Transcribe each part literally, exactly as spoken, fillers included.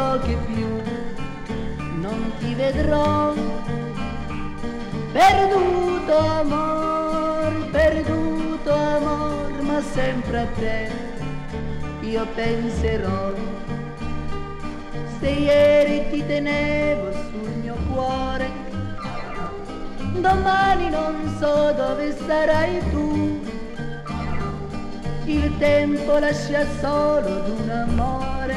so che più non ti vedrò. Perduto amor, perduto amor, ma sempre a te io penserò. Se ieri ti tenevo sul mio cuore, domani non so dove sarai tu. Il tempo lascia solo d'un amore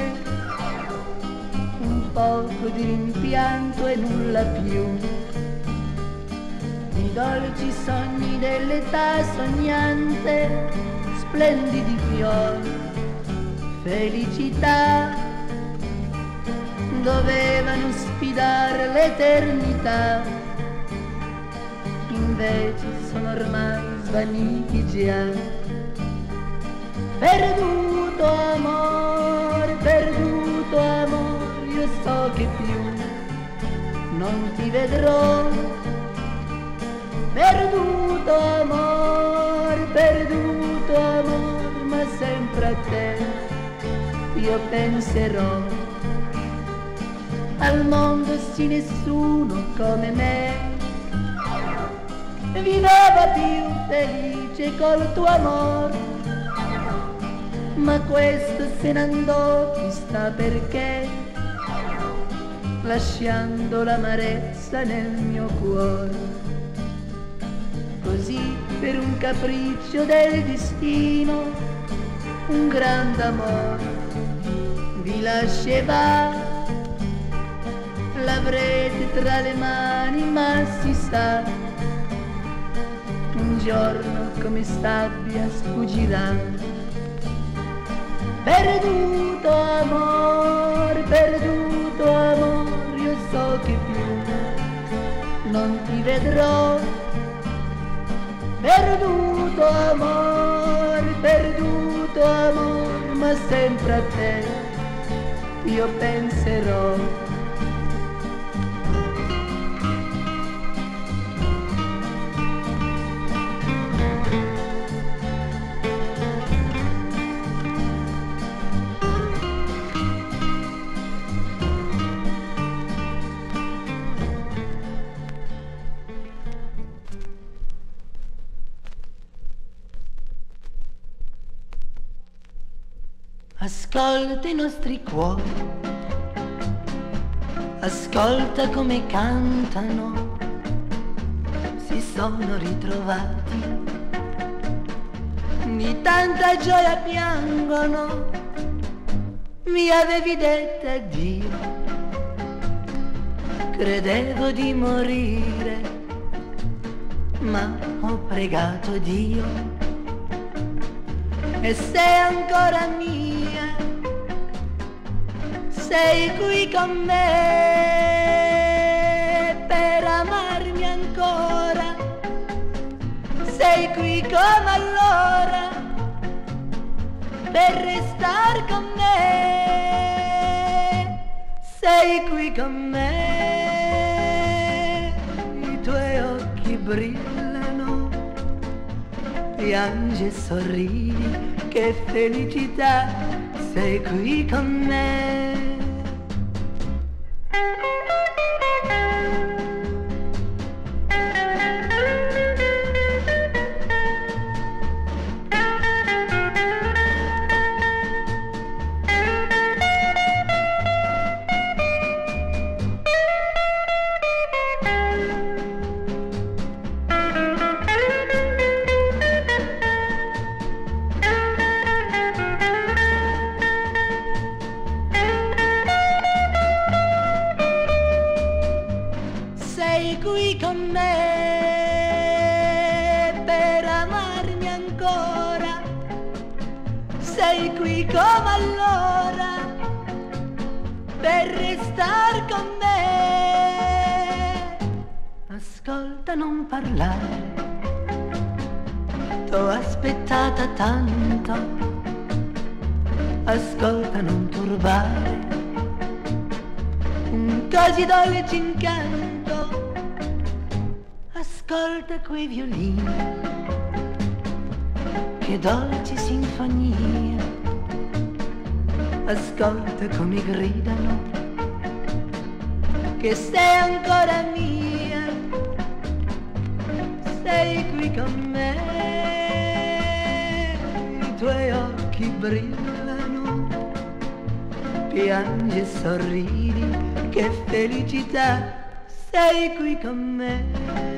un poco di rimpianto e nulla più. I dolci sogni dell'età sognante, splendidi fiori, felicità, dovevano sfidare l'eternità, invece sono ormai svaniti già. Perduto amore, perduto amore, io so che più non ti vedrò. Perduto amore, perduto amore, ma sempre a te io penserò. Al mondo sì nessuno come me viveva più felice col tuo amor, ma questo se ne andò chissà perché, lasciando l'amarezza nel mio cuore. Così per un capriccio del destino un grande amore vi lascerà. L'avrete tra le mani, ma si sa, un giorno come sabbia sfuggirà. Perduto amor, perduto amor, io so che più non ti vedrò. Perduto amor, perduto amor, ma sempre a te io penserò. Ascolta i nostri cuori, ascolta come cantano, si sono ritrovati, di tanta gioia piangono, mi avevi detto addio, credevo di morire, ma ho pregato Dio, e sei ancora mia. Sei qui con me per amarmi ancora, sei qui come allora per restar con me, sei qui con me, i tuoi occhi brillano, piangi e sorridi, che felicità, sei qui con me. Sei qui con me per amarmi ancora, sei qui come allora per restar con me. Ascolta, non parlare, t'ho aspettata tanto, ascolta, non turbare, un così dolce incanto. Ascolta quei violini, che dolce sinfonia, ascolta come gridano che sei ancora mia, sei qui con me, i tuoi occhi brillano, piangi e sorridi, che felicità, sei qui con me.